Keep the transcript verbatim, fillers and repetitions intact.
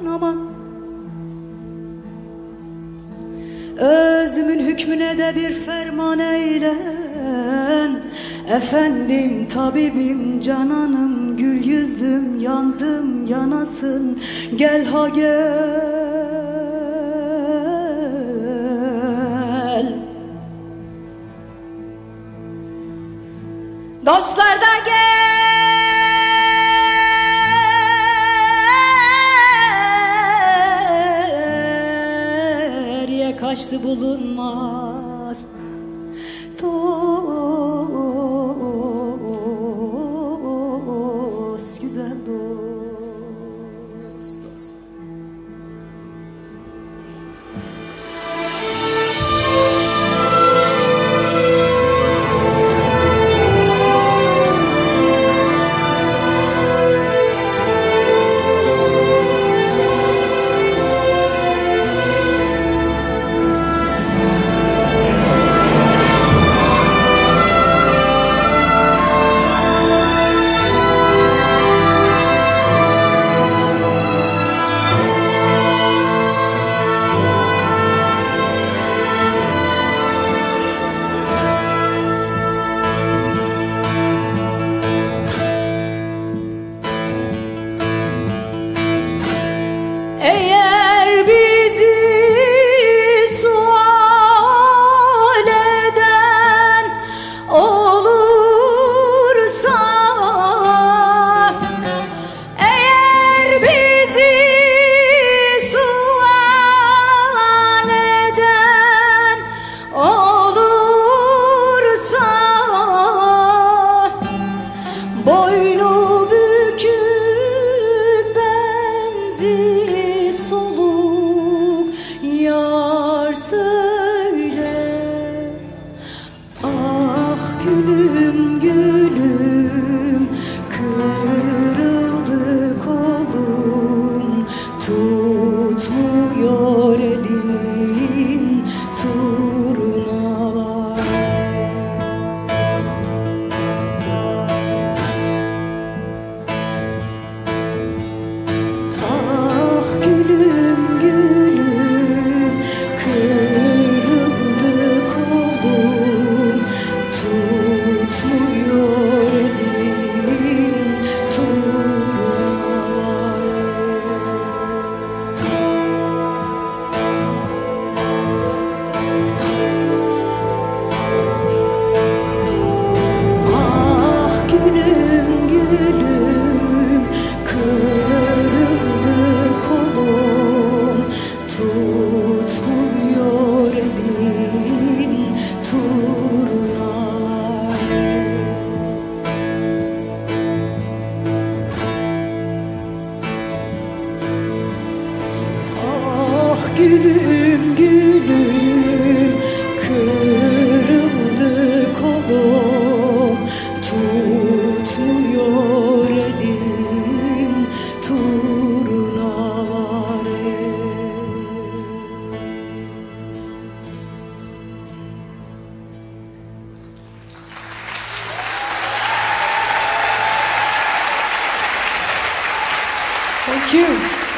aman aman. Özümün hükmüne de bir ferman eylen. Efendim, tabibim, cananım, gül yüzlüm, yandım yanasın. Gel ha gel. Dostlar da geriye kaçtı bulunmaz. Dost, güzel dost, dost. Eğer bizi sual eden olursa, eğer bizi sual eden olursa, boynu bükük benzi soluk yar söyle. Ah gülüm gülüm, kırıldı kolum, tutmuyor elin turnalar. Ah gülüm gülüm, kırıldı kolum, tutmuyor elin turnalar. Ah gülüm gülüm, kırıldı kolum, tutmuyor elin turnalar. Ah gülüm gülüm, kırıldı kolum, tutmuyor elin turnaları. Thank you.